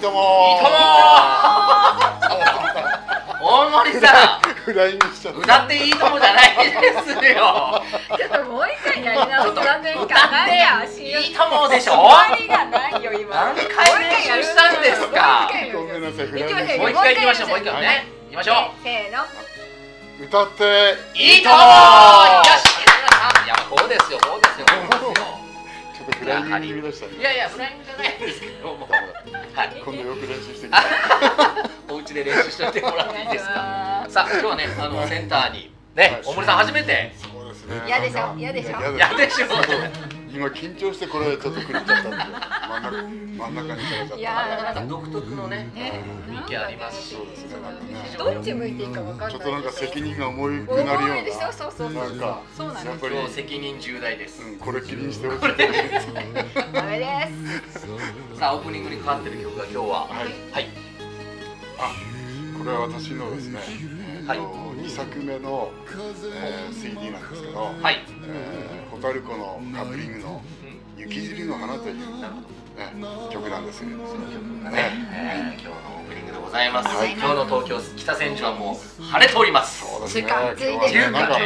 とも大森さんフライングしちゃった。 歌っていいともじゃないですよ。 ちょっともう一回やり直す。残念か。 歌っていいともでしょ。 終わりがないよ今。 何回練習したんですか。 ごめんなさい、フライングもう一回行きましょう。もう一回ね。行きましょう。 せーの。 歌っていいとも。よし。いやこうですよ。こうですよ。こうですよ。 ちょっとフライングに出したね。 いやいやフライングじゃないですけども。はい。 今度よく練習してきた。 お家で練習しておいてもらっていいですか。さあ今日はねセンターにね大森さん初めて。 そうですね。 嫌でしょ。嫌でしょ。 嫌でしょ。 今緊張してこれちょっと狂っちゃったんで真ん中にされちゃった。 いやなんか独特のね雰囲気ありますし。 そうですね。なんかね。 どっち向いていいかわかんない。 ちょっとなんか責任が重くなるような。 重いでしょ。そうそうそう。 なんかそうなんです。 やっぱり今日責任重大です。 これっきりにしてほしい。 ダメです。 さあオープニングにかかってる曲が今日ははいこれは私のですね、 はい 2作目の、CD なんですけど、 はい蛍子のカップリングの「雪尻の花」という曲なんですよ。 その曲がね今日のオープニングでございます。今日の東京北千住はもう晴れております。 そうですね。 暑いですねなんか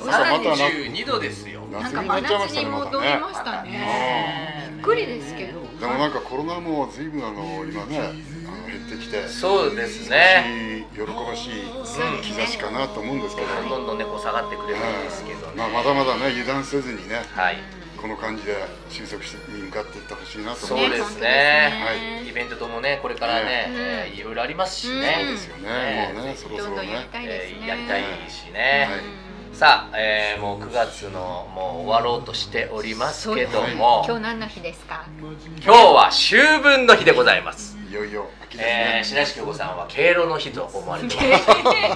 32度ですよ。 なんか真夏に戻りましたね。びっくりですけど。 でもなんかコロナも随分今ね減ってきて、 そうですね。 喜ばしい兆しかなと思うんですけど、 どんどんねこう下がってくれるんですけどね。 まだまだね油断せずにね、 はいこの感じで収束に向かっていってほしいなとそう思います。 ですね。イベントともねこれからねいろいろありますしね。 そうですよね。もうねそろそろねやりたいしね。さあもう9月のもう終わろうとしておりますけども、 今日何の日ですか？ 今日は秋分の日でございます。 いよいよ秋ですね。 白石京子さんは敬老の日と思われております。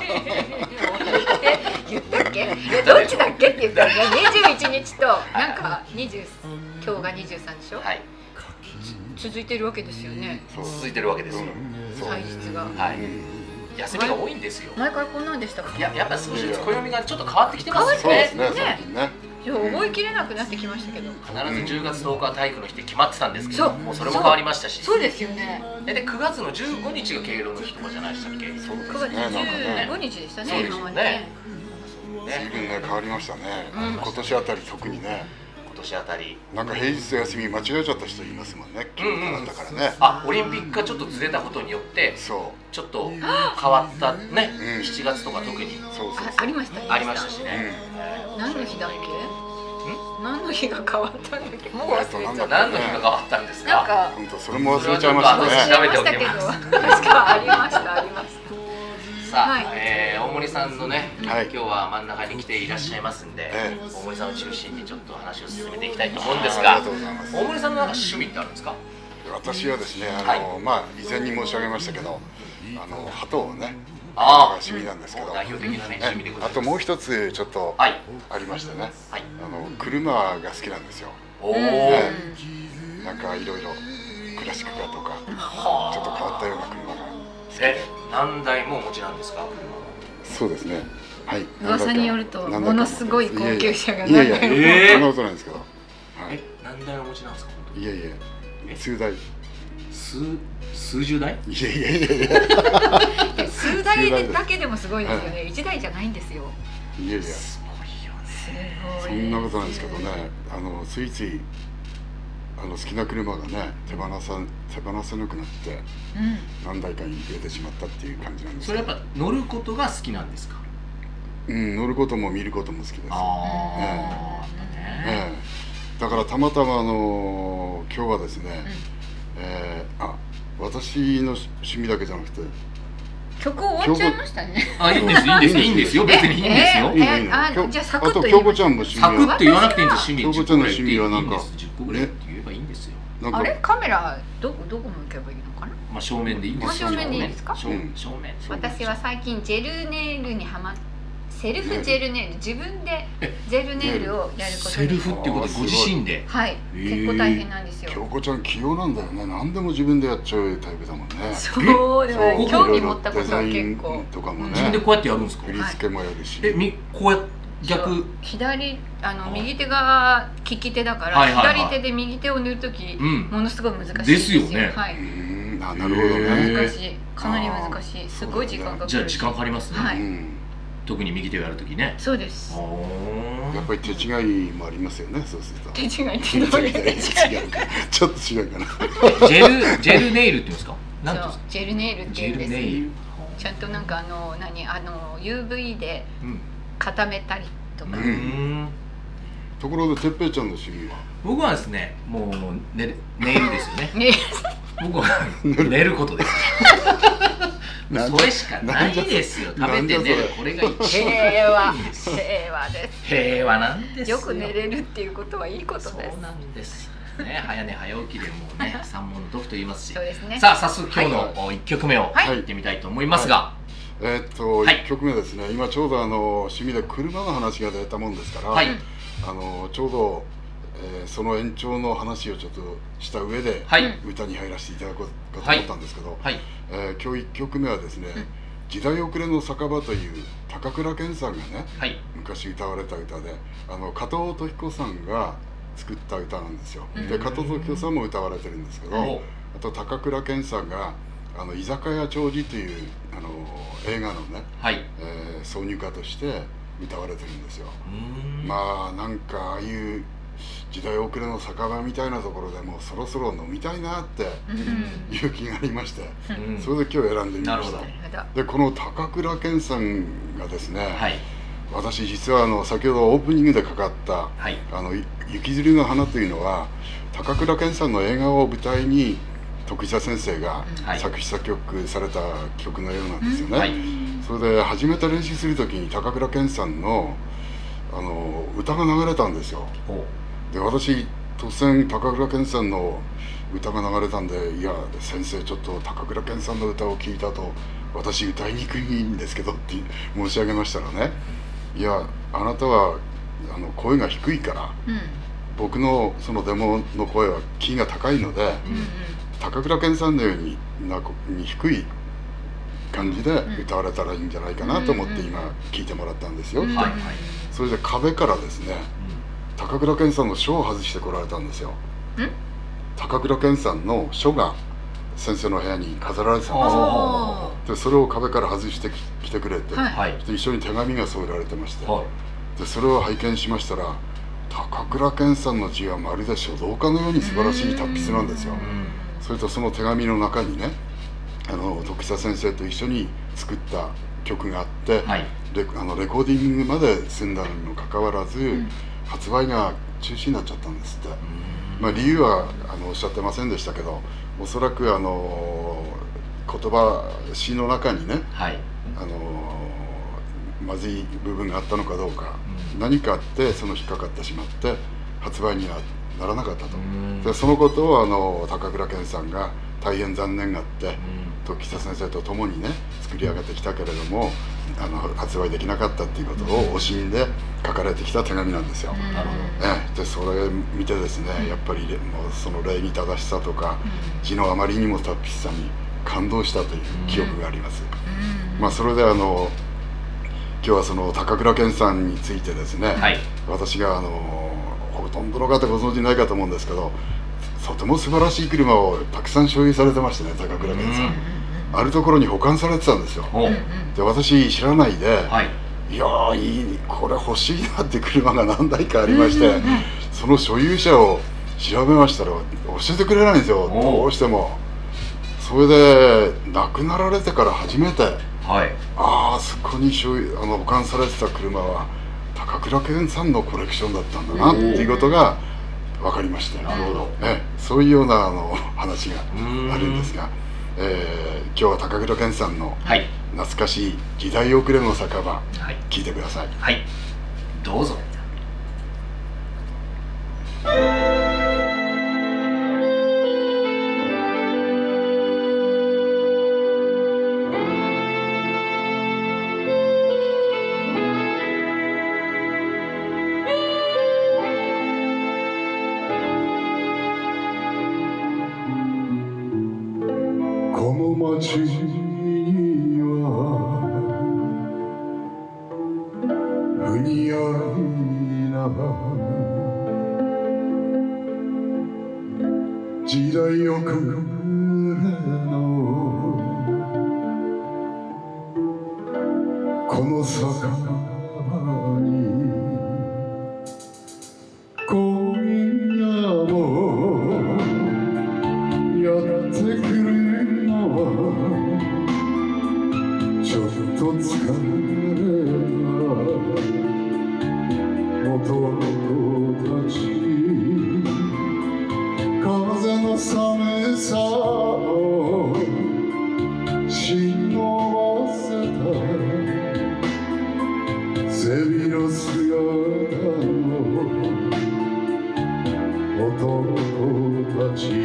言ったっけ？どっちだっけって言ったら21日となんか今日が23でしょ？ はい。 続いてるわけですよね。 続いてるわけですよ。 祭日が。 はい。休みが多いんですよ。 前からこんなんでしたっけ？ やっぱ少しずつ暦がちょっと変わってきてますよそうですね。 ね。最近ね。 覚えきれなくなってきましたけど。 必ず10月10日は体育の日って決まってたんですけど、 そうもうそれも変わりましたし。 そうですよね。 で9月の15日が敬老の日とかじゃないでしたっけ？ そうで 9月すね。なんかね。 15日でしたね。 そうですよね。 随分ね変わりましたね。今年あたり特にね。 今年あたりなんか平日休み間違えちゃった人いますもんね。急にだったからね。 オリンピックがちょっとずれたことによってちょっと変わったね。7月とか特にありましたありましたしね。 何の日だっけ？何の日が変わったんだっけ？もう忘れちゃった。 何の日が変わったんですか？ なんか本当それも忘れちゃいましたね。 調べておきます。 確かありましたありました。 さあ、大森さんのね、今日は真ん中に来ていらっしゃいますんで、大森さんを中心にちょっと話を進めていきたいと思うんですが、大森さんのなんか趣味ってあるんですか？ 私はですね、以前に申し上げましたけど、鳩をね、趣味なんですけど、 代表的なね趣味でございます。 あともう一つちょっとありましてね、車が好きなんですよ。なんかいろいろクラシックカーとか、ちょっと変わったような車が。 何台もお持ちなんですか？ そうですね。はい。 噂によるとものすごい高級車がいやいや、そんなことないんですけど。 何台お持ちなんですか？ いやいや、数台。 数十台？ いやいやいや。 数台だけでもすごいですよね。1台じゃないんですよ。 いやいや。 すごいよね。 そんなことないですけどね。ついつい。好きな車がね手放せなくなって何台かに入れてしまったっていう感じなんです。 それやっぱ乗ることが好きなんですか？ 乗ることも見ることも好きです。だからたまたま今日はですね、私の趣味だけじゃなくて曲終わっちゃいましたね。 いいんですよ別にいいんですよ。 じゃあサクッと京子ちゃんも趣味サクッと言わなくていいんです。趣味京子ちゃんの趣味はなんか 10個ぐらいって言えばいいんですよ。 あれカメラどこ向けばいいのかな？ まあ正面でいいですよ。 正面でいいですか？ 正面。 私は最近ジェルネイルにハマってセルフジェルネイル自分でジェルネイルをやることセルフっていうことでご自身ではい結構大変なんですよ。 京子ちゃん器用なんだよね。何でも自分でやっちゃうタイプだもんね。 そうでも興味持ったことは結構とかもね自分でこうやってやるんですか？ 振り付けもやるしこうやって逆左右手が利き手だから左手で右手を塗るときものすごい難しいんですよ。 ですよね。 なるほどね。 難しい、かなり難しい、すごい時間かかる。 じゃあ時間かかりますね。 はい、 特に右手をやるときね。 そうです。 やっぱり手違いもありますよね。そうすると手違いってどういう手違い？ ちょっと違うかな。 ジェルネイルっていうんですか？ そう、ジェルネイルっていうんです。ちゃんとなんかUV で固めたりとか。 ところでてっぺいちゃんの趣味は？ 僕はですね、もうネイルですよね。僕は寝ることです。それしかないですよ。食べて寝る、これが一番平和です。 平和なんですよ。 よく寝れるっていうことはいいことです。 そうなんです。ね、早寝早起きでもうね、三文の徳と言いますし。 そうですね。 さあ、早速今日の1曲目をいってみたいと思いますが。 1曲目ですね。今ちょうど趣味で車の話が出たもんですから、ちょうどその延長の話をちょっとした上で歌に入らせていただこうかと思ったんですけど、今日1曲目はですね、時代遅れの酒場という高倉健さんがね、昔歌われた歌で、加藤登彦さんが作った歌なんですよ。で、加藤登彦さんも歌われてるんですけど、あと高倉健さんが居酒屋長寿という映画のね、挿入歌として歌われてるんですよ。まあなんかああいう時代遅れの酒場みたいなところでもうそろそろ飲みたいなっていう気がありまして、それで今日選んでみました。で、この高倉健さんがですね、私実は先ほどオープニングでかかった「雪吊りの花」というのは高倉健さんの映画を舞台に徳久先生が作詞作曲された曲のようなんですよね。それで初めて練習する時に高倉健さんの歌が流れたんですよ。で、私突然高倉健さんの歌が流れたんで「いや先生、ちょっと高倉健さんの歌を聴いたと私歌いにくいんですけど」って申し上げましたらね「いや、あなたは声が低いから、僕のそのデモの声はキーが高いので、高倉健さんのように低い感じで歌われたらいいんじゃないかなと思って今聞いてもらったんですよ。それで壁からですね、高倉健さんの書を外してこられたんですよ。高倉健さんの書が先生の部屋に飾られてたんですよ。で、それを壁から外してきてくれて、一緒に手紙が添えられてまして、でそれを拝見しましたら、高倉健さんの字はまるで書道家のように素晴らしい達筆なんですよ。それとその手紙の中にね、徳久先生と一緒に作った曲があって、レコーディングまで済んだにもかかわらず、発売が中止になっちゃったんですって。まあ理由はおっしゃってませんでしたけど、おそらく言葉詩の中にね、まずい部分があったのかどうか、何かあってその引っかかってしまって発売にはならなかったと。でそのことを高倉健さんが大変残念があって、徳久先生と共にね作り上げてきたけれども発売できなかったっていうことを惜しんで書かれてきた手紙なんですよ。でそれ見てですね、やっぱりもうその礼儀正しさとか字のあまりにも達筆さに感動したという記憶があります。まあそれで今日はその高倉健さんについてですね、私がほとんどの方ご存じないかと思うんですけど、とても素晴らしい車をたくさん所有されてましてね、高倉健さん。あるところに保管されてたんですよ。で私知らないで、いやーこれ欲しいなって車が何台かありまして、その所有者を調べましたら教えてくれないんですよ、どうしても。それで亡くなられてから初めて、あそこに保管されてた車は高倉健さんのコレクションだったんだなっていうことが分かりまして、そういうような話があるんですが、今日は高倉健さんの懐かしい時代遅れの酒場、聞いてください。 どうぞ。 街には不似合いな時代遅れの男たち風の寒さを忍ばせた背広姿の男たち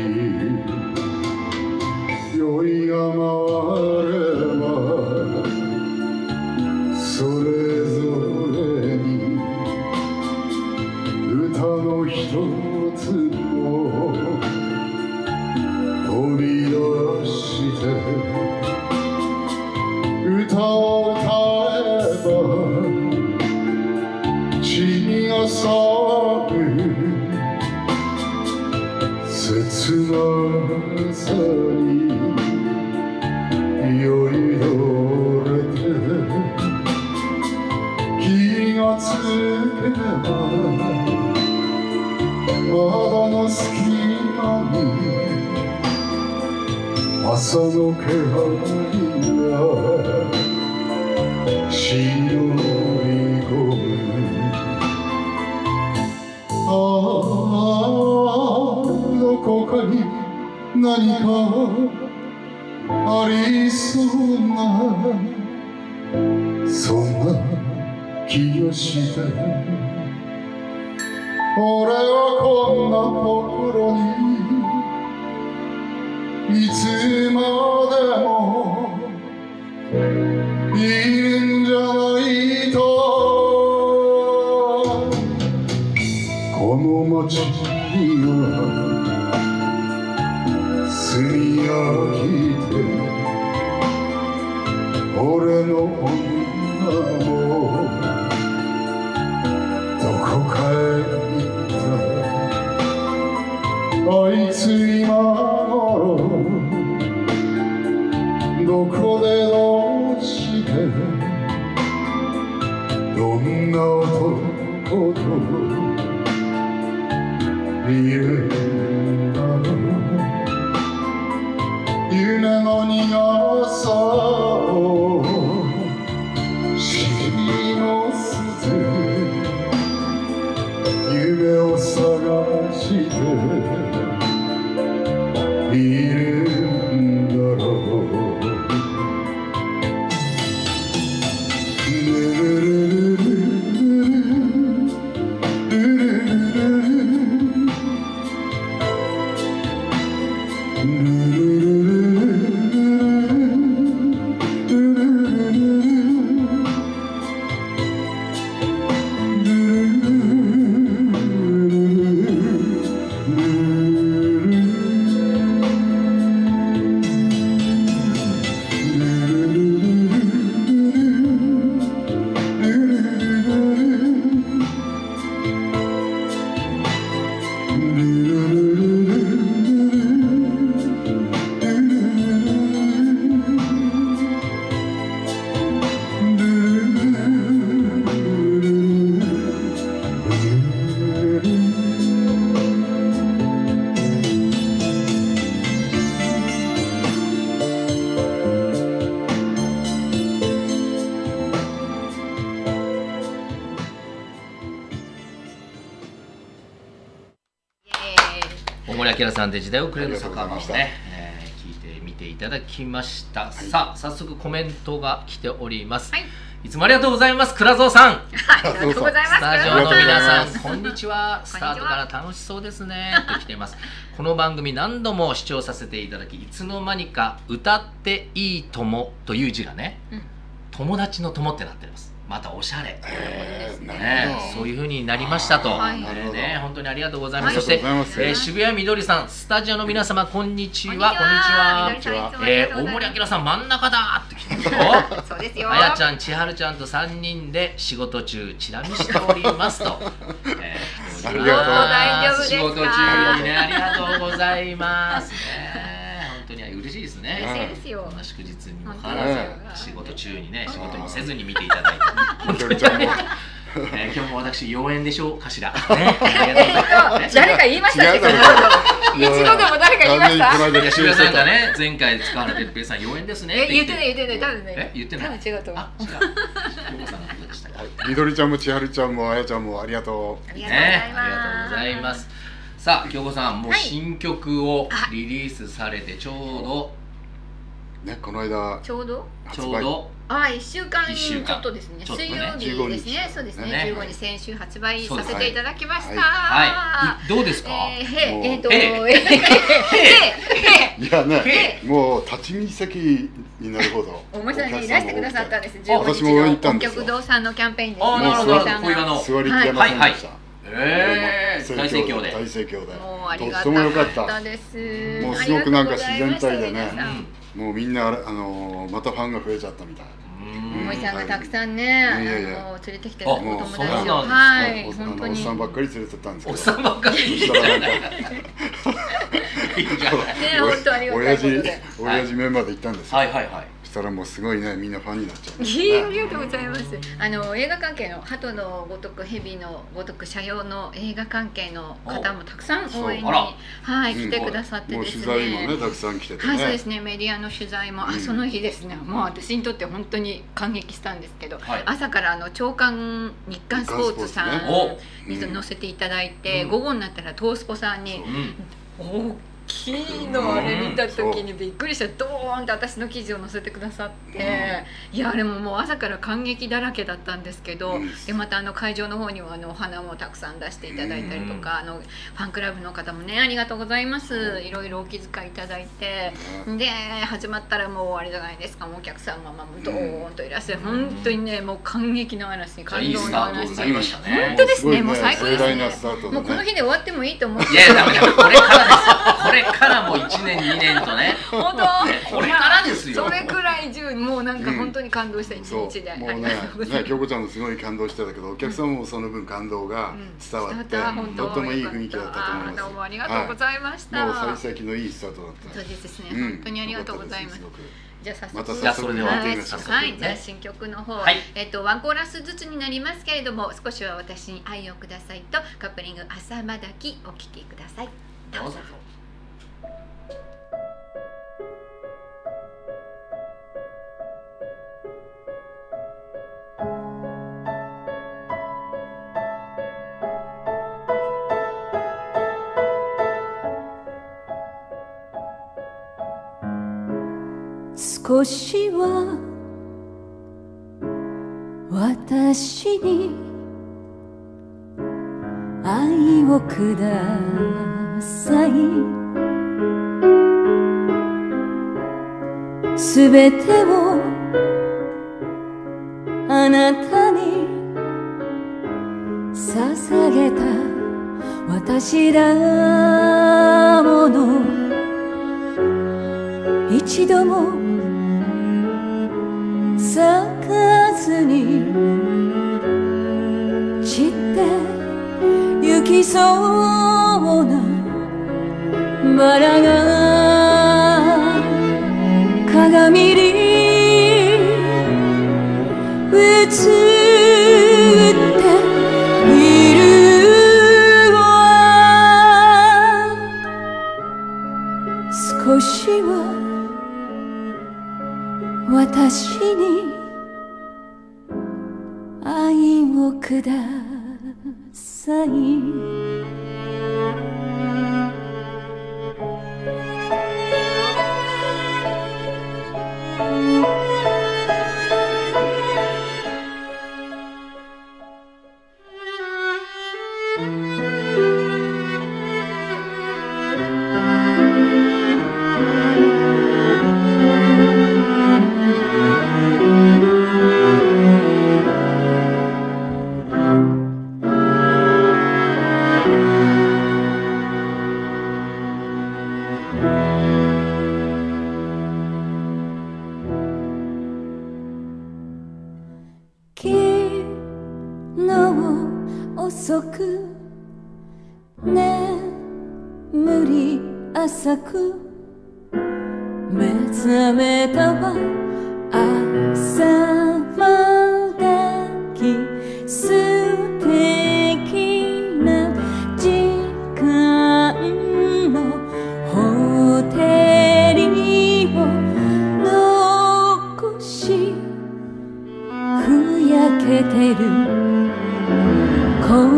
酔いが回ればそれぞれに歌の一つを飛び出して歌を歌えば血が騒ぐ切なさに酔いどれて気がつけば窓の隙間に朝の気配が忍び込むどこかに何かありそうなそんな気がして俺はこんなところにいつまでもいるんじゃないとこの街には住み飽きて俺の女もどこかへ行ったあいつ今頃どこでどうしてどんな男といるんだろう夢の苦さを知りのす夢を探しているんだろう大森晃さんで時代遅れの酒場をね、聞いてみていただきました、はい、さあ早速コメントが来ております、はい、いつもありがとうございます倉蔵さんありがとうございます。スタジオの皆さんこんにちはスタートから楽しそうですねと来ていますこの番組何度も視聴させていただきいつの間にか歌っていい友という字がね、友達の友ってなってます。またおしゃれ、そういう風になりましたと、ね、本当にありがとうございます。そして渋谷みどりさん、スタジオの皆様こんにちは。こんにちは。大森晃さん真ん中だって来てますよ。 そうですよ。 あやちゃん、千春ちゃんと3人で仕事中チラ見しておりますと。 ありがとう。大丈夫ですか。 仕事中にね、ありがとうございますね。本当に嬉しいですね。 嬉しいですよ。 こんな祝日にもかかわらず仕事中にね、仕事もせずに見ていただいて本当に今日も私妖艶でしょうかしら。 誰か言いましたっけ？一度でも誰か言いました？ 渋谷さんがね、前回使われてるペイさん妖艶ですね。 言ってない多分ね。 言ってない。 多分違うと思う。 違う。 でしたか？ みどりちゃんも千春ちゃんもあやちゃんもありがとう。 ありがとうございます。 ありがとうございます。さあ京子さん、もう新曲をリリースされてちょうどね、この間ちょうど1週間ちょっとですね、水曜日ですね、そうですね、15日先週発売させていただきました。 はい、どうですか？ いやね、もう立ち見席になるほどおもさんにいらしてくださったんです。 私も応援行ったんですよ。 音曲堂さんのキャンペーンです。 あ、なるほど、 座りきれませんでした。 大盛況で。 大盛況で。 もうありがとっても良かった。 ももうすごくなんか自然体でね、もうみんなまたファンが増えちゃったみたい。 もいさんがたくさんね、連れてきてお友達を、 はい、本当におっさんばっかり連れてったんですけど。 おっさんばっかり。 親父メンバーで行ったんですよ。 はいはいはい。 そしたらもうすごいね、みんなファンになっちゃう。 ありがとうございます。映画関係の鳩のごとく蛇のごとく社用の映画関係の方もたくさん応援に来てくださってですね。 取材もねたくさん来ててね。 はい、そうですね。メディアの取材もその日ですね。もう私にとって本当に感激したんですけど、朝から朝刊日刊スポーツさんに載せていただいて、午後になったらトースポさんに大きいのあれ見た時にびっくりして、ドーンと私の記事を載せてくださって、いやあれもう朝から感激だらけだったんですけど、でまた会場の方にはお花もたくさん出していただいたりとか、ファンクラブの方もね、ありがとうございます、いろいろお気遣いいただいて、で始まったらもうあれじゃないですか、もうお客様もドーンといらっしゃる、本当にね、もう感激の嵐、感動の嵐、本当ですね、もう最高ですね。もうこの日で終わってもいいと思って。 いやダメだ、これからですよ。これからもう1年2年とね。 本当。 これからですよ。 それくらいもうなんか本当に感動した一日で。 もうね、京子ちゃんもすごい感動してたけど、お客様もその分感動が伝わって、とってもいい雰囲気だったと思います。 どうもありがとうございました。 もう幸先のいいスタートだった。 そうですね。本当にありがとうございます。じゃあ早速、 じゃあそれでははい、じゃあ新曲の方、ワンコーラスずつになりますけれども、少しは私に愛をくださいとカップリング朝まだきお聴きください。どうぞ。 少しは私に愛をください。すべてをあなたに捧げた私だもの、一度も咲かずに散ってゆきそうなバラが鏡に映っているわ。少しは私に愛をください。遅く眠り浅く目覚めたわ。朝まだき素敵な時間のホテルを残しふやけて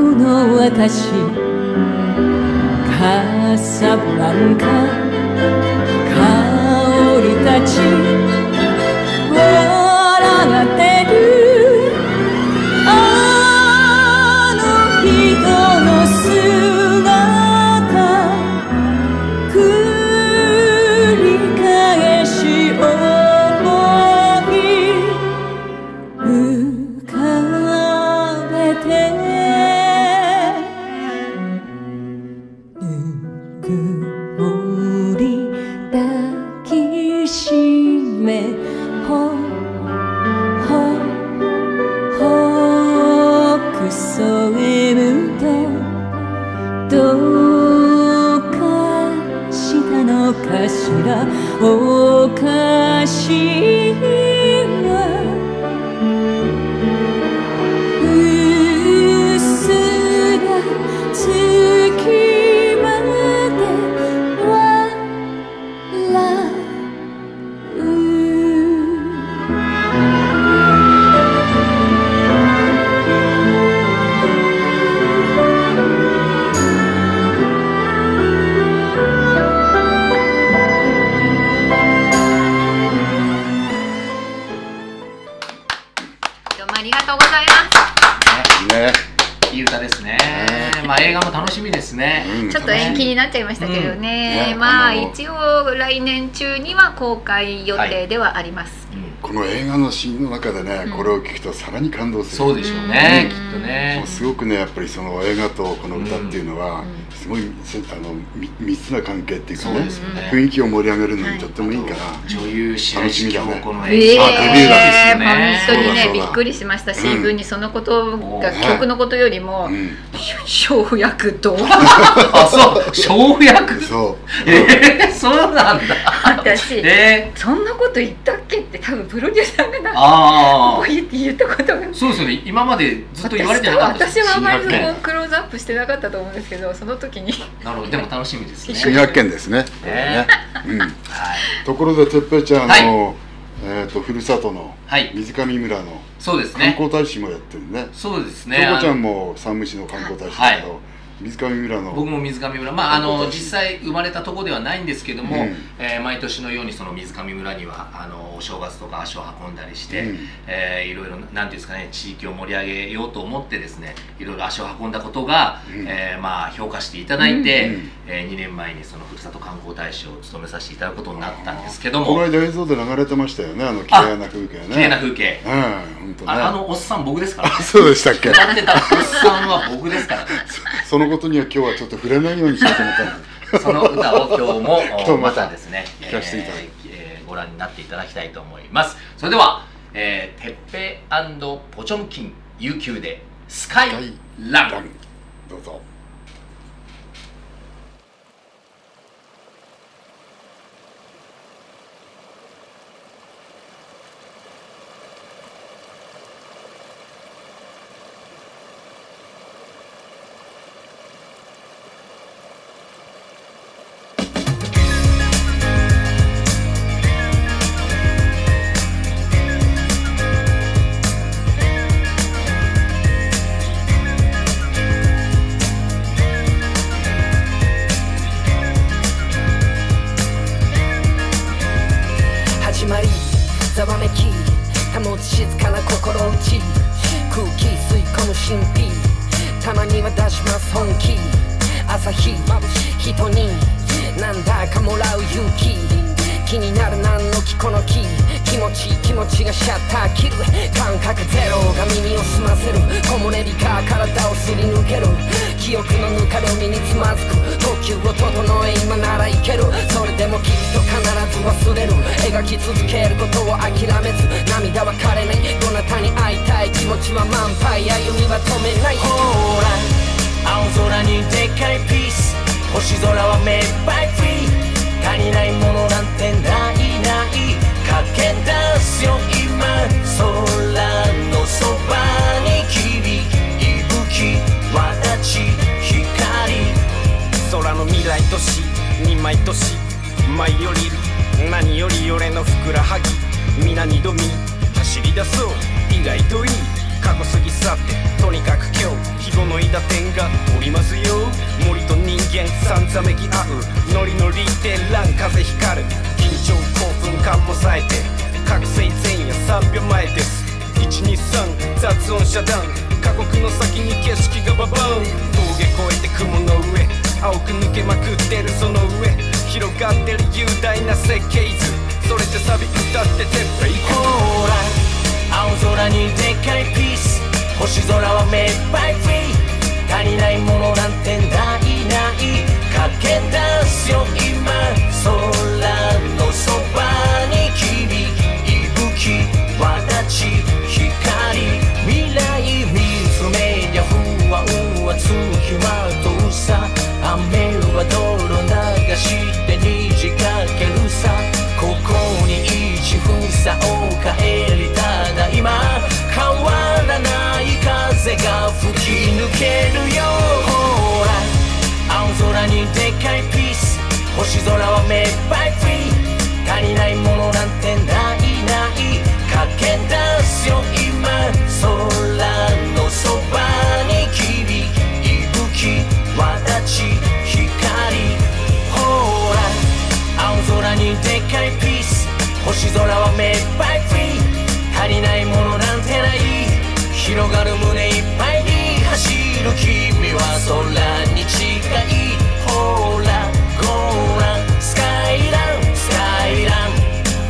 の私カサブランカ香りたち笑ってるあの人の姿繰り返し思い浮かべてぬくもり抱きしめほくそえむとどうかしたのかしらおかしいわうっすら月まで笑うどうもありがとうございますね。 いい歌ですね。まあ映画も楽しみですね。 ちょっと延期になっちゃいましたけどね、まあ一応来年中には公開予定ではあります、 この映画のシーンの中でね、これを聞くとさらに感動する。 そうでしょうね、きっとね。 もうすごくね、やっぱりその映画とこの歌っていうのはすごい密な関係っていうかね、雰囲気を盛り上げるのにとってもいいから女優白石京子のデビューだ本当にねびっくりしました。新聞にそのことが曲のことよりも生薬とあ、そう生薬そうそうなんだ。 私そんなこと言ったっけって多分プロデューサーがこう言ったことがそうですよね。今までずっと言われてなかったです。 私はあまりクローズアップしてなかったと思うんですけど、その時になるほど。でも楽しみですね。 新発見ですね。ところでてっぺいちゃんのふるさとの水上村のそうですね、 観光大使もやってるね。 そうですね。 とこちゃんも山武市の観光大使だけど、水上村の僕も水上村、実際生まれたとこではないんですけども、毎年のようにその水上村にはお正月とか足を運んだりして、いろいろなんていうんですかね、地域を盛り上げようと思ってですね、いろいろ足を運んだことが、評価していただいて、2年前にそのふるさと観光大使を務めさせていただくことになったんですけども、 この間映像で流れてましたよね、綺麗な風景ね。 綺麗な風景。 本当ね。 おっさん僕ですから。 そうでしたっけ。 歌ってたおっさんは僕ですから。 そのことには今日はちょっと触れないようにしようと思ったんです。 その歌を今日もまたですね、 聞かせていただいてご覧になっていただきたいと思います。それでは、てっぺい&ポチョムキン悠久でスカイラン。 どうぞ。 ざわめき保つ静かな心打ち空気吸い込む神秘たまには出します本気朝日人になんだかもらう勇気気になる何の木この木気持ちがシャッター切る感覚ゼロが耳を澄ませる木漏れ日が体をすり抜ける記憶のぬかるみにつまずく呼吸を整え今ならいけるそれでもきっと必ず忘れる描き続けることを諦めず涙は枯れないどなたに会いたい気持ちは満杯歩みは止めないほら青空にでかいピース星空は目いっぱいフリー他にないものなんてないかけ出すよ今空のそばに霧息吹わだち光空の未来都市に毎年舞い降りる何より俺のふくらはぎ皆二度見走り出そう意外といい過去過ぎ去ってとにかく今日季語の韋駄天がおりますよ。森と人間さんざめき合うノリノリで乱風光る緊張興奮感も冴えて覚醒前夜3秒前です。123雑音遮断過酷の先に景色がババーン峠越えて雲の上青く抜けまくってるその上広がってる雄大な設計図それでサビ歌っててっぺいほら青空にでかいピース星空は目いっぱいフリー足りないものなんてないない駆け出すよ今空のそばに君息吹わだち光未来見つめりゃ不安はつきまとうさ雨は道路流して虹かけるさここに一分差を帰りただ今変わらない風が吹き抜けるよほら青空にでかいピース星空は目いっぱいフリー足りないものなんてないない駆け出すよ今空のそばに君息吹わだち光ほら青空にでかいピース星空は目いっぱいフリー足りないものなんてない広がる胸いっぱいに走る君は空に近いほらご覧スカイランスカイラン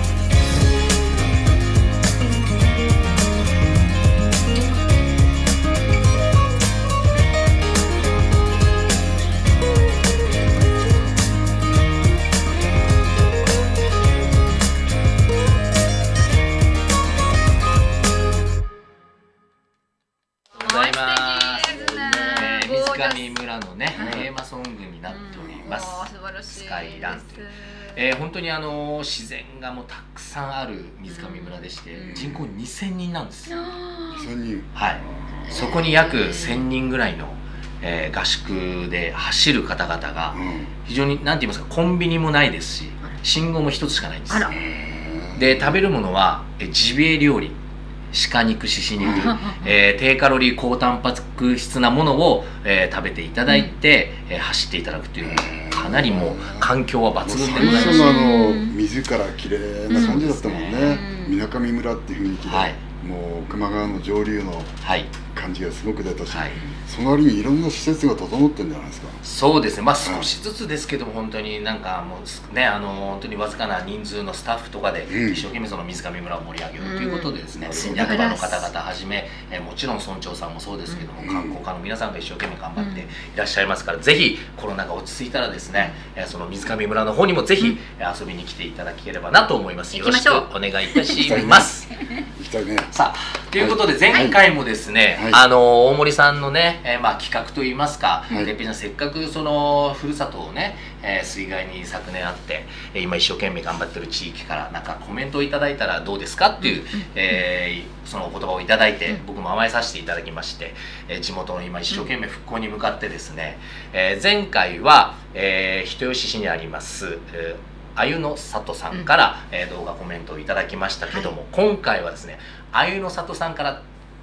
スカイランという、本当に自然がもうたくさんある水上村でして、人口2000人なんですよ。 2000人、 はい、そこに約1000人ぐらいの、合宿で走る方々が非常に何て言いますかコンビニもないですし信号も一つしかないんです。で食べるものはジビエ料理鹿肉、獅子肉、低カロリー高タンパク質なものを、食べていただいて、走っていただくというかなりもう環境は抜群でございます。 最初の水から綺麗な感じだったもんね。水上村っていう雰囲気で、はい、もう球磨川の上流の感じがすごく出たし、はい、その割にいろんな施設が整ってるんじゃないですか。 そうですね、まあ少しずつですけども本当になんかもうね本当にわずかな人数のスタッフとかで一生懸命その水上村を盛り上げようということでですね、役場の方々はじめもちろん村長さんもそうですけども観光課の皆さんが一生懸命頑張っていらっしゃいますから、ぜひコロナが落ち着いたらですねその水上村の方にもぜひ遊びに来ていただければなと思います。よろしくお願いいたします。 行きたいね。 さあということで前回もですね、大森さんのね、企画といいますか、てっぺいさんせっかくそのふるさとをね、水害に昨年あって今一生懸命頑張ってる地域からなんかコメントをいただいたらどうですかっていう、そのお言葉をいただいて僕も甘えさせていただきまして、地元の今一生懸命復興に向かってですね、前回は、人吉市にありますあゆの里さんから、動画コメントをいただきましたけども、今回はですねあゆの里さんから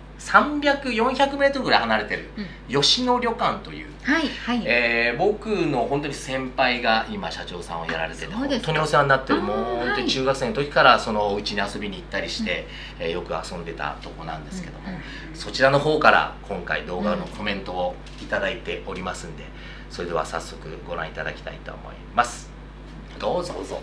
300、400メートルぐらい離れてる吉野旅館という、僕の本当に先輩が今社長さんをやられてて本当にお世話になってる、もう本当に中学生の時からそのお家に遊びに行ったりして、よく遊んでたとこなんですけども、そちらの方から今回動画のコメントをいただいておりますんで、それでは早速ご覧いただきたいと思います。どうぞどうぞ。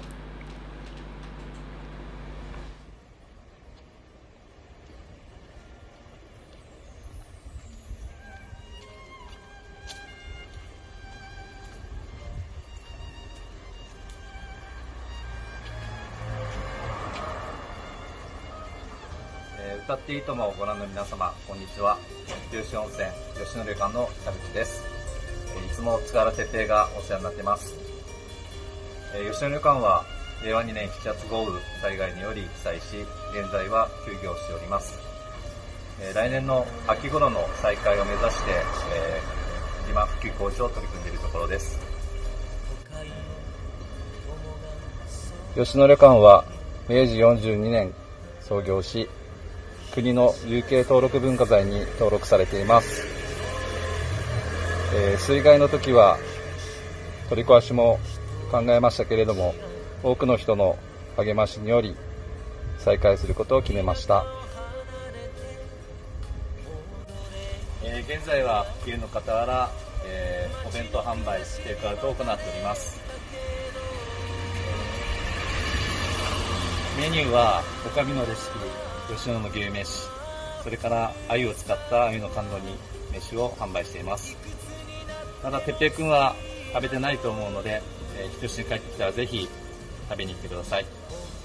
歌っていいともをご覧の皆様、こんにちは。人吉温泉吉野旅館の田口です。いつも塚原哲平がお世話になっています。吉野旅館は令和2年7月豪雨災害により被災し、現在は休業しております。来年の秋頃の再開を目指して、今復旧工事を取り組んでいるところです。吉野旅館は明治42年創業し、国の有形登録文化財に登録されています。 水害の時は取り壊しも考えましたけれども、多くの人の励ましにより再開することを決めました。現在は普及の傍ら、お弁当販売、テイクアウトを行っております。メニューはおかみのレシピ、吉野の牛飯、それから鮎を使った鮎の甘露煮飯を販売しています。ただ哲平くんは食べてないと思うので、人吉に帰ってきたらぜひ食べに行ってください。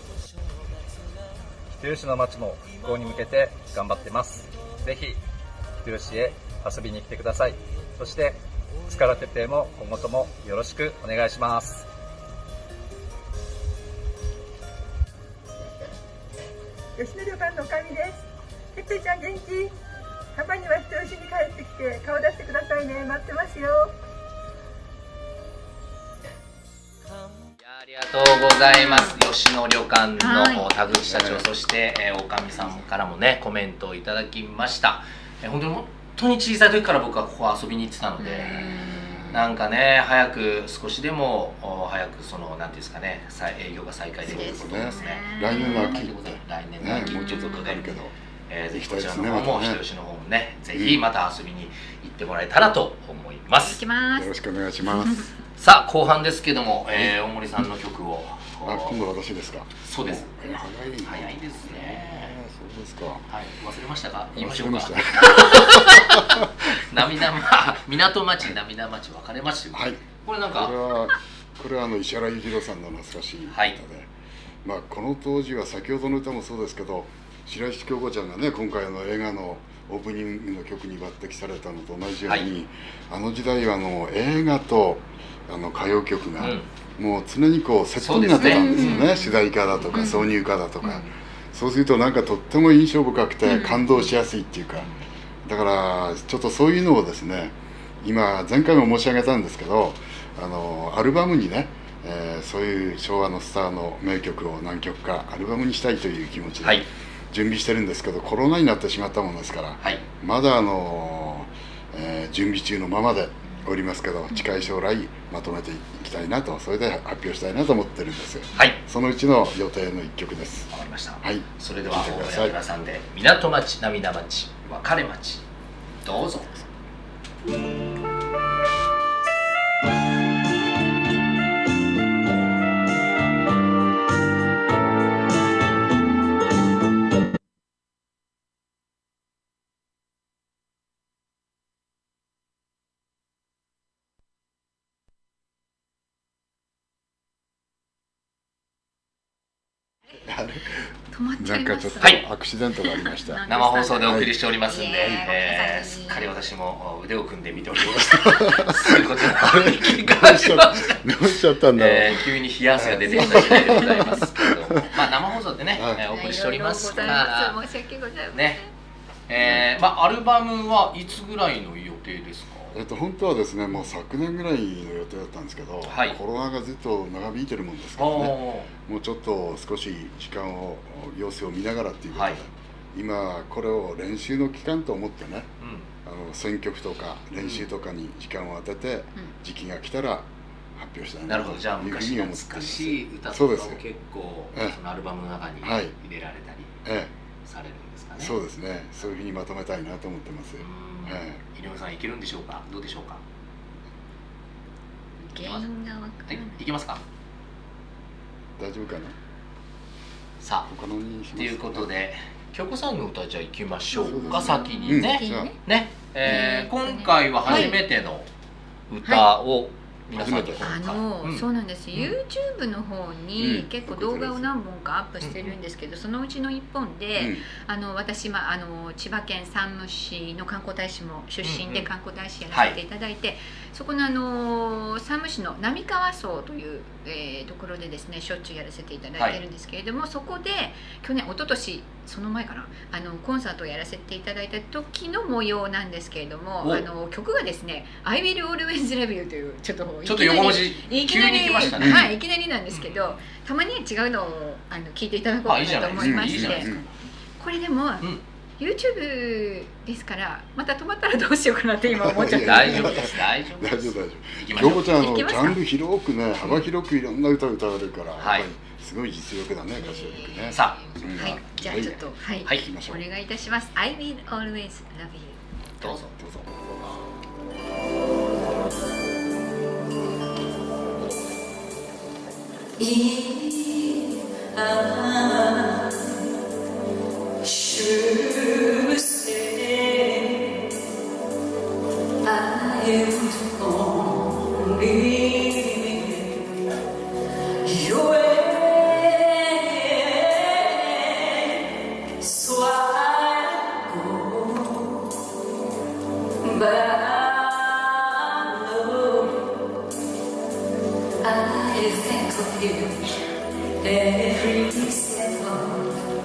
人吉の町も復興に向けて頑張ってます。ぜひ人吉へ遊びに来てください。そして塚原哲平も今後ともよろしくお願いします。 吉野旅館のおかみです。てっぺいちゃん元気？たまには人吉に帰ってきて顔出してくださいね。待ってますよ。 ありがとうございます。吉野旅館の田口社長、そしておかみさんからもねコメントをいただきました。本当に小さい時から僕はここ遊びに行ってたので、なんかね早く少しでも早くそのなんていうんですかね営業が再開できることですね。 来年の秋、 来年の秋もうちょっとかかるけど、 ぜひこちらの方も人吉の方もねぜひまた遊びに行ってもらえたらと思います。 よろしくお願いします。 さあ後半ですけども、大森さんの曲を今度私ですか。 そうです。 早いですね。 そうですか。 はい、忘れましたか。言いましょうか。 港町涙町別れました。はい。これなんか。 これは石原裕次郎さんの懐かしい歌で、まあこの当時は先ほどの歌もそうですけど、白石京子ちゃんがね今回の映画のオープニングの曲に抜擢されたのと同じように、あの時代は映画と歌謡曲がもう常にこうセットになってたんですよね。主題歌だとか挿入歌だとか、そうするとなんかとっても印象深くて感動しやすいっていうか、だからちょっとそういうのをですね、今前回も申し上げたんですけど、アルバムにね、そういう昭和のスターの名曲を何曲かアルバムにしたいという気持ちで準備してるんですけど、コロナになってしまったものですから、まだ準備中のままでおりますけど、近い将来まとめていきたいなと、それで発表したいなと思ってるんですよ。そのうちの予定の一曲です。 わかりました。 はい。 それでは大村さんで港町涙町別れ町どうぞ。 なんかちょっとアクシデントがありました。 生放送でお送りしておりますんで、すっかり私も腕を組んで見ておりました。そういうことどうしちゃったんだろう。 急に冷や汗が出てきた次第でございますけど、まあ生放送でねお送りしておりますから、 申し訳ございません。 ね、まあアルバムはいつぐらいの予定ですか？ 本当はですね、もう昨年ぐらいの予定だったんですけど、コロナがずっと長引いてるもんですからね、もうちょっと少し時間を様子を見ながらっていうことで、今これを練習の期間と思ってね、選曲とか練習とかに時間を当てて、時期が来たら発表したいなというふうに思っています。なるほど。 じゃあ昔懐かしい歌とかを結構そのアルバムの中に入れられたりされるんですかね。 そうですね。そういうふうにまとめたいなと思ってます。 井上さんいけるんでしょうか。どうでしょうか。 原因がわからない。 いけますか。 大丈夫かな。 さあ、ということで京子さんの歌じゃあ行きましょうか。先にね。今回は初めての歌を皆さんにそうなんです。YouTube の方に結構動画を何本かアップしてるんですけど、そのうちの1本で私千葉県山武市の観光大使も出身で観光大使やらせていただいて、そこの山武市の並川荘というところでですねしょっちゅうやらせていただいてるんですけれども、そこで去年一昨年その前かなコンサートをやらせていただいた時の模様なんですけれども、曲がですね「I Will Always Love You」というちょっと横文字急に来ましたね。 はい、いきなりなんですけど、たまに違うのを聞いていただこうかなと思いまして、これでも YouTube ですからまた止まったらどうしようかなって今思っちゃった。 大丈夫です、大丈夫です。 京子ちゃんジャンル広くね、幅広くいろんな歌を歌われるから、やっぱりすごい実力だね、歌唱力ね。 さあ、はい、じゃあちょっとはいお願いいたします。I will always love you。 どうぞどうぞ。 should say I am only your way, so I go, but I think of you every second.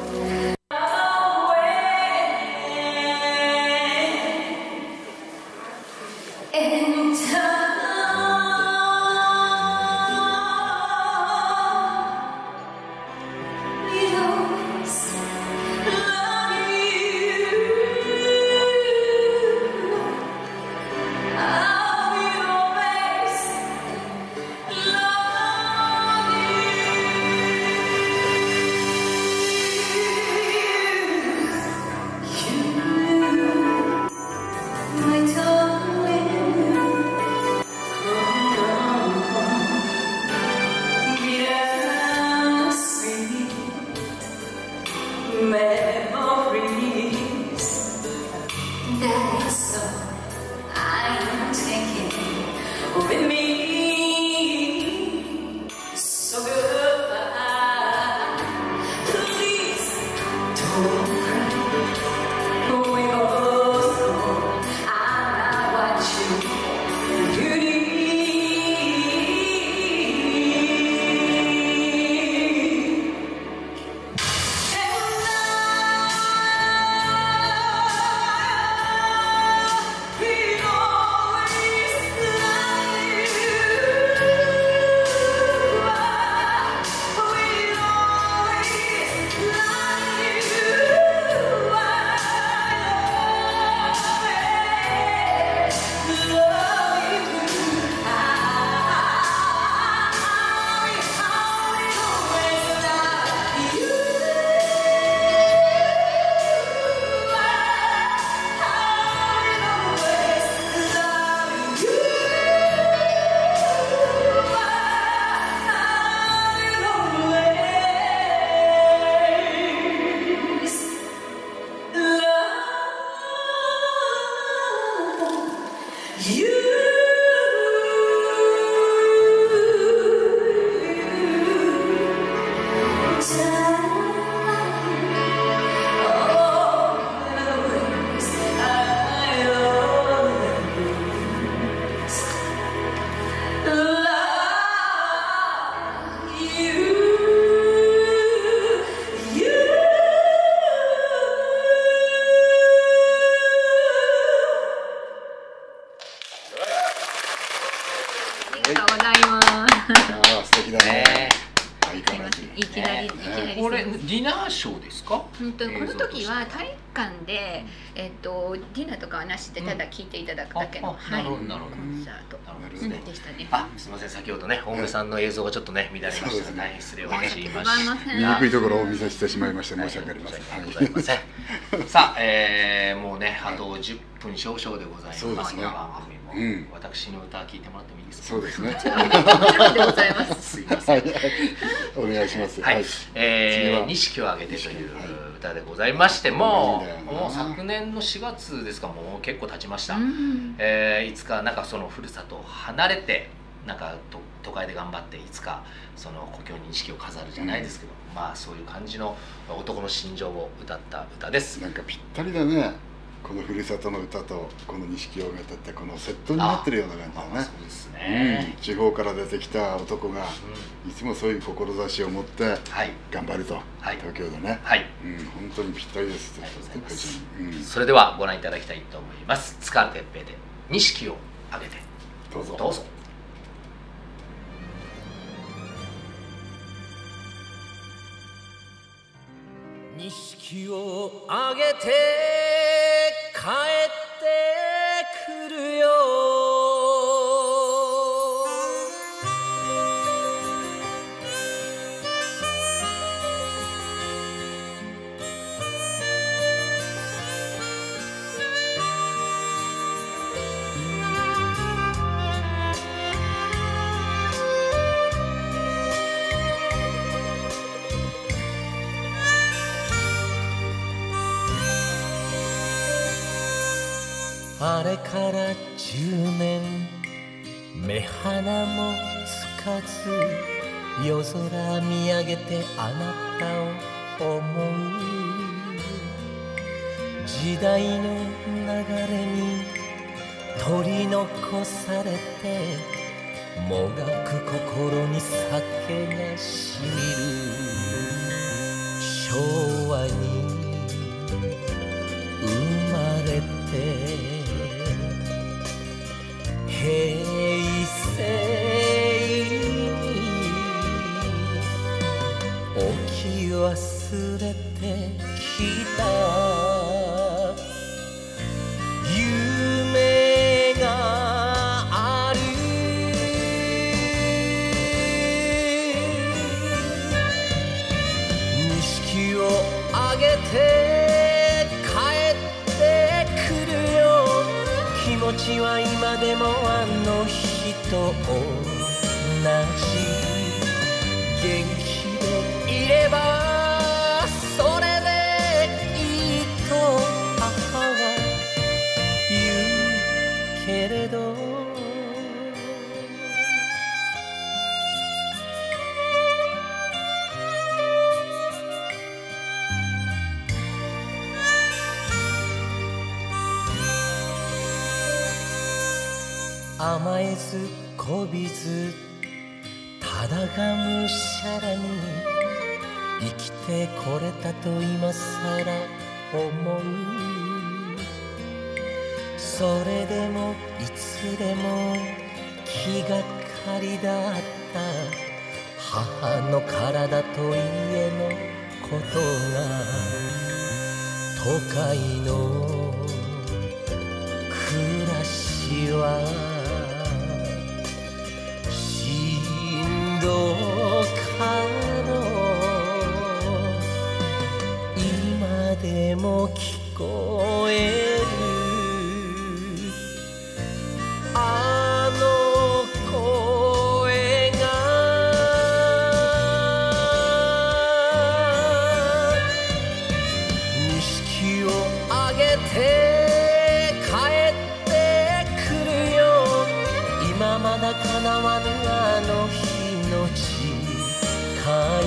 これディナーショーですか？ この時は体育館で、ディナーとかはなしでただ聞いていただくだけの、 なるほどなるほどコンサートでしたね。 あ、すみません、先ほどね大梅さんの映像がちょっとね乱れました。大変失礼をいたしました。 見にくいところをお見せしてしまいまして申し訳ありません。 ございません。さあ、もうねあと10分少々でございます。 そうですね。 私の歌聞いてもらってもいいですか？ そうですね。 もちろんでございます。 すいません。 お願いします。 はい。錦をあげてという歌でございまして、もう昨年の4月ですか、もう結構経ちました。いつかなんかそのふるさとを離れてなんか都会で頑張っていつかその故郷に錦を飾るじゃないですけど、まあそういう感じの男の心情を歌った歌です。 なんかぴったりだね。このふるさとの歌とこの錦をめたってこのセットになってるような感じだね。 そうですね。 地方から出てきた男がいつもそういう志を持って頑張ると、東京でね。はい。本当にぴったりです。 それではご覧いただきたいと思います。塚原哲平で錦をあげて。 どうぞ。 どうぞ。 錦をあげて帰ってくるよあれから10年目鼻もつかず夜空見上げてあなたを思う時代の流れに取り残されてもがく心に酒がしみる昭和に生まれて平成に置き忘れてきた夢がある錦をあげて帰ってくるよ気持ちは今でもあの日と同じ元気でいればそれでいいと母は言うけれど甘えずこびずただがむしゃらに生きてこれたと今さら思うそれでもいつでも気がかりだった母の体と家のことが都会の暮らしはどうかの今でも聞こえるあの声が錦をあげて帰ってくるよ今まだ叶わぬあの日誓い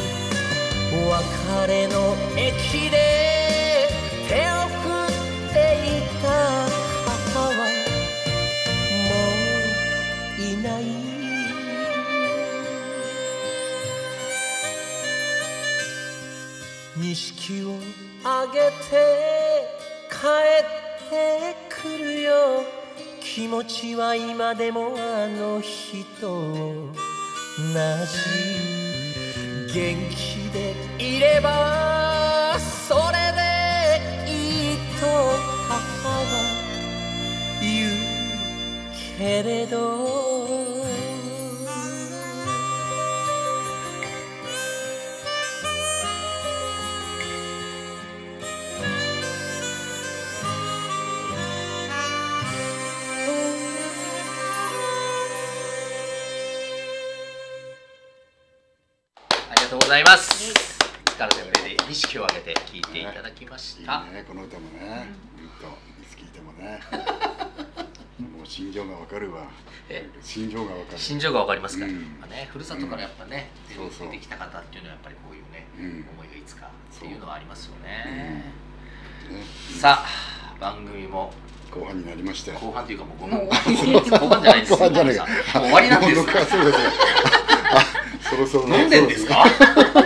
別れの駅で手を振っていた母はもういない錦をあげて帰ってくるよ気持ちは今でもあの日と同じ元気でいればそれでいいと母は言うけれどありがとうございます。スカルテムレディ錦をあげて聴いていただきました。 いいね、この歌もね、ずっといつ聴いてもね。もう心情がわかるわ。心情がわかる。 心情がわかりますか。まあね、ふるさとからやっぱね、出てきた方っていうのはやっぱりこういうね、思いがいつかっていうのはありますよね。さあ、番組も後半になりまして。 後半というかもう後半じゃないです。 後半じゃないか。 終わりなんです。 そうですね。そろそろ飲んでんですか？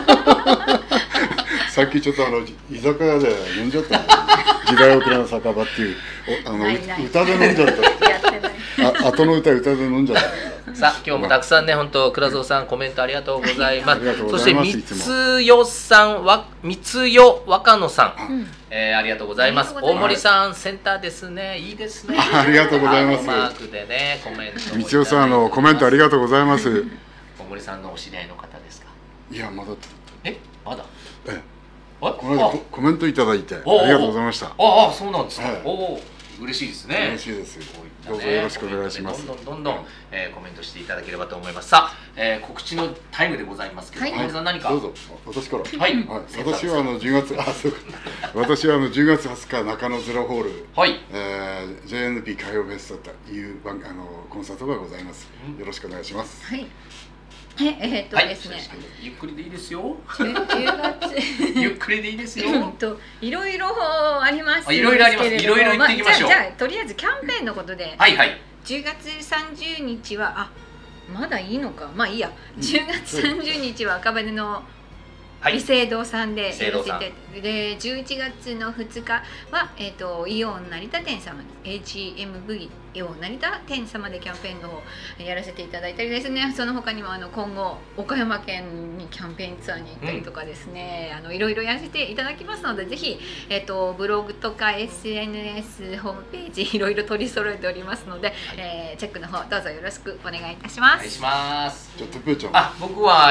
さっきちょっと居酒屋で飲んじゃった時代遅れの酒場っていう歌で飲んじゃった。後の歌で飲んじゃった。 さあ今日もたくさんね本当倉蔵さんコメントありがとうございます。そして三代さん三代若野さん、ありがとうございます。大森さんセンターですね。いいですね。 ありがとうございます。 マークでねコメント。 三代さんコメントありがとうございます。 大森さんのお知り合いの方ですか。 いやまだ。 まだ。 この間コメントいただいてありがとうございました。 ああそうなんですか。嬉しいですね。 嬉しいです。どうぞよろしくお願いします。 どんどんコメントしていただければと思います。さあ告知のタイムでございますけど、大森さん何か。 どうぞ。私から。 はい。 私は10月私は10月20日中野ゼロホール JNP 歌謡フェスタというコンサートがございます。よろしくお願いします。 はい。ですね。 ゆっくりでいいですよ。 10月。 ゆっくりでいいですよ。 いろいろあります。 いろいろあります。いろいろ言っていきましょう。 じゃあとりあえずキャンペーンのことで。 はいはい。 10月30日はまだいいのか。まあいいや。10月30日は赤羽の美声堂さんでやらせて、で11月の2日はイオン成田店様 HMV イオン成田店様でキャンペーンの方やらせていただいたりですね。その他にも今後岡山県にキャンペーンツアーに行ったりとかですね、いろいろやらせていただきますので、ぜひブログとか SNS ホームページいろいろ取り揃えておりますので、チェックの方どうぞよろしくお願いいたします。 お願いします。 じゃあてっぺいちゃん。 僕は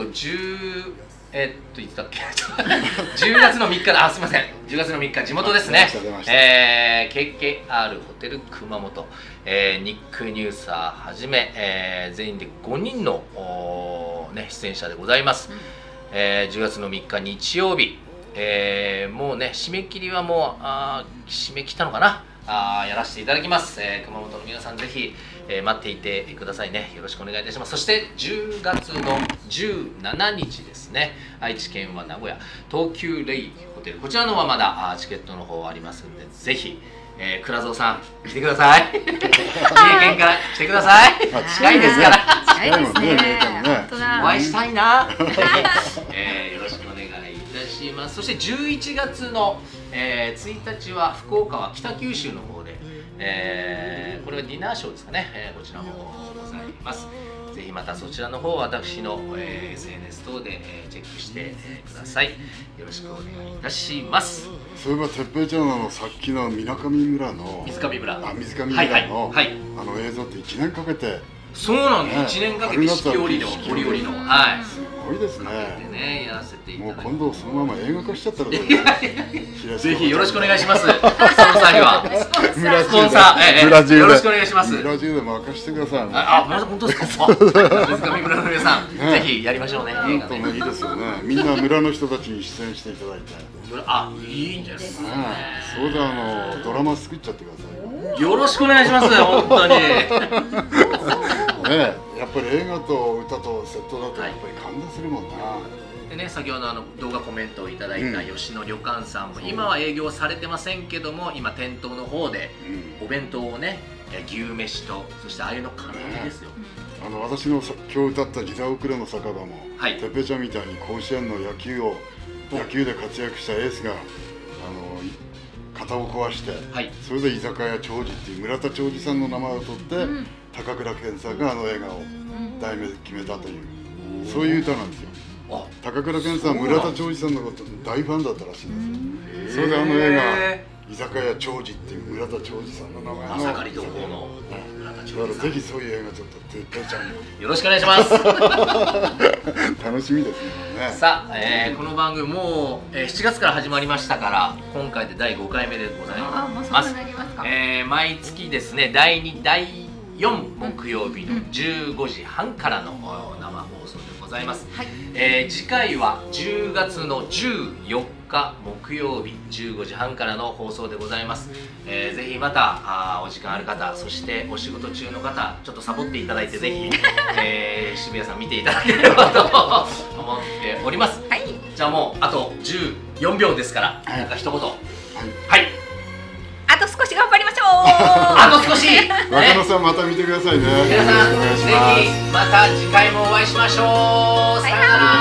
いつだっけ10月の3日だ。すみません、10月の3日地元ですね。KKR ホテル熊本、ニックニューサーはじめ、全員で5人の出演者でございます。10月の3日日曜日、もうね締め切りはもう締め切ったのかな。やらせていただきます。熊本の皆さんぜひ待っていてくださいね。よろしくお願いいたします。そして10月の17日ですね、愛知県は名古屋東急レイホテル、こちらのはまだチケットの方ありますんで、ぜひ倉蔵さん来てください。三重県から来てください。近いですから。 近いですね。 お会いしたいな。よろしくお願いいたします。そして11月の1日は福岡は北九州の方で、これはディナーショーですかね、こちらもございます。ぜひまたそちらの方私の、SNS 等で、チェックしてください。よろしくお願いいたします。 そういえばてっぺいちゃんのさっきの水上村の水上村の映像って1年かけて。 そうなんです。1年かけて四季折々のすごいですね。 やらせていただいて、 もう今度そのまま映画化しちゃったらどうですか。ぜひよろしくお願いします。その際はスポンサーよろしくお願いします。 村中で任してください。 本当ですか。水上村の皆さんぜひやりましょうね。 映画ねいいですよね。みんな村の人たちに出演していただいて。 いいんですね。 そうでドラマ作っちゃってください。 よろしくお願いします。本当に。 やっぱり映画と歌とセットだとやっぱり感動するもんな。 でね、先ほど動画コメントをいただいた吉野旅館さんも、今は営業されてませんけども、今店頭の方でお弁当をね、牛飯とそして鮎の甘露ですよ。 私の今日歌った「時代遅れの酒場」もてっぺいちゃんみたいに甲子園の野球で活躍したエースが肩を壊して、それで居酒屋長治っていう村田長治さんの名前を取って、高倉健さんが映画を題名で決めたという、そういう歌なんですよ。高倉健さんは村田長治さんのこと大ファンだったらしいんです。それで映画居酒屋長治っていう村田長治さんの名前の朝狩り同行の村田長治さん。 だからぜひそういう映画ちょっとてっぺいちゃんによろしくお願いします。 楽しみですね。 さあ、この番組もう7月から始まりましたから、今回で第5回目でございます。毎月ですね、第2、第4木曜日の15時半からの生放送でございます。次回は10月の14日木曜日15時半からの放送でございます。ぜひまたお時間ある方、そしてお仕事中の方、ちょっとサボっていただいて、ぜひ、渋谷さん見ていただければと思っております。じゃあもうあと14秒ですから、なんか一言。 あと少し頑張りましょう。 あと少し。 若野さんまた見てくださいね。 皆さんぜひまた次回もお会いしましょう。さよなら。